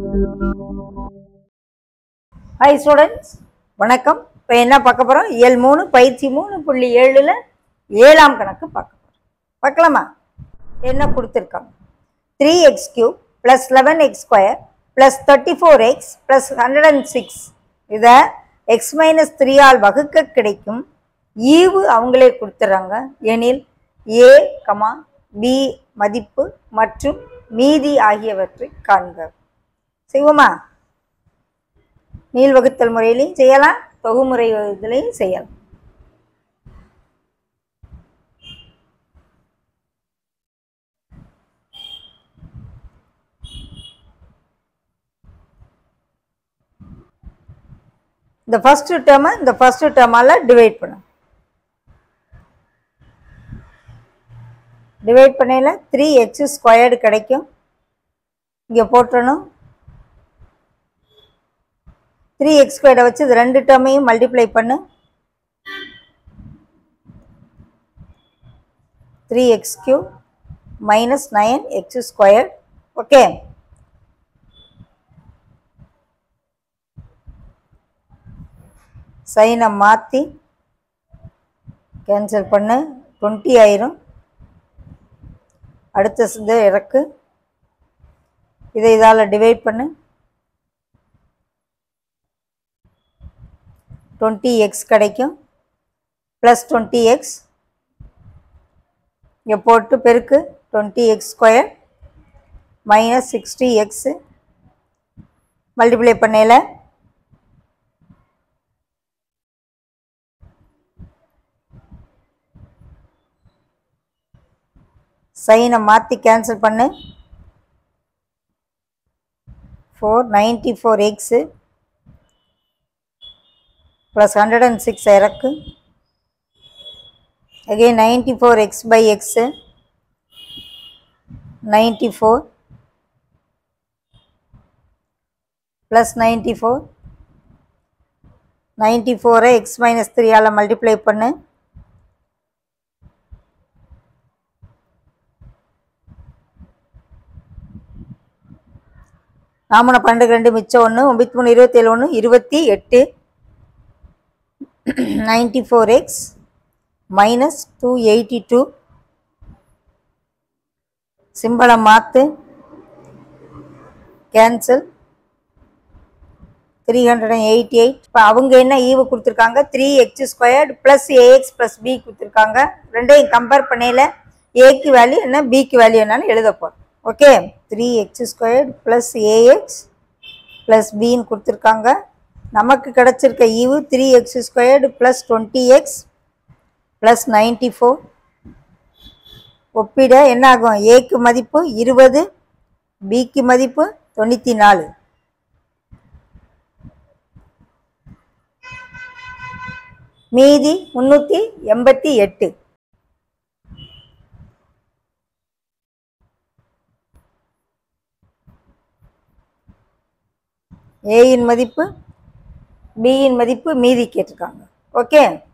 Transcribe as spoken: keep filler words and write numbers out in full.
Hi students, வணக்கம். இப்போ என்ன பார்க்க போறோம்? இயல் மூணு பயிற்சி மூணு புள்ளி ஏழுல ஏழாம் கணக்கு பார்க்க போறோம். பார்க்கலாமா? என்ன கொடுத்திருக்காங்க? three x cube plus eleven x square plus thirty-four x plus one hundred six இத x minus three ஆல் வகுக்க கிடைக்கும் ஈவு அவங்களே கொடுத்துறாங்க. எனில் a, b மதிப்பு மற்றும் மீதி ஆகியவற்றை காண்க. செய்வோமா? நீள் வகுத்தல் முறையிலையும் செய்யலாம், தொகுமுறை இதிலையும் செய்யலாம். இந்த ஃபர்ஸ்ட் டேர்மை இந்த ஃபர்ஸ்ட் டேர்மால டிவைட் பண்ண டிவைட் பண்ணையில த்ரீ எக்ஸ் ஸ்கொயர்டு கிடைக்கும். இங்கே போட்டணும். த்ரீ எக்ஸ் ஸ்கொயர்டை வச்சு இது ரெண்டு டேர்மையும் மல்டிப்ளை பண்ணு. Three x cube minus nine x square. Okay, சைனை மாற்றி கேன்சல் பண்ணு. டுவெண்ட்டி ஆயிரும். அடுத்த இதை இறக்கு. இதை இதால் டிவைட் பண்ணு. டுவெண்ட்டி எக்ஸ் கிடைக்கும். ப்ளஸ் டுவெண்ட்டி எக்ஸ் இங்கே போட்டு பெருக்கு. Twenty x square minus sixty x multiply பண்ணையில் சைனை மாற்றி கேன்சல் பண்ணு. Four ninety four x plus hundred and six இறக்கு. Again ninety four x by x ninety four plus ninety four ninety ஃபோரை x minus த்ரீயால் மல்டிப்ளை பண்ணு. நாமனை பன்னெண்டு ரெண்டு மிச்சம் ஒன்று, ஒம்பத்தி மூணு இருபத்தி ஏழு ஒன்று இருபத்தி எட்டு. Ninety four x minus two eighty two சிம்பிளை மாற்று. Cancel. Three hundred and eighty eight. இப்போ அவங்க என்ன ஈவு கொடுத்துருக்காங்க? Three x squared plus a x plus b கொடுத்துருக்காங்க. ரெண்டையும் கம்பேர் பண்ணையில் ஏக்கு வேல்யூ என்ன, பிக்கு வேல்யூ என்னன்னு எழுத போகிறோம். Okay, three x squared plus a x plus பின்னு கொடுத்துருக்காங்க. நமக்கு கிடச்சிருக்க ஈவு three x squared plus twenty x plus ninety four. ஒப்பிட என்ன ஆகும்? ஏக்கு மதிப்பு இருபது, பிக்கு மதிப்பு தொண்ணூற்றி நாலு. மீதி முந்நூற்றி எண்பத்தி எட்டு. ஏயின் மதிப்பு, பியின் மதிப்பு மீதி கேட்டிருக்காங்க. ஓகே,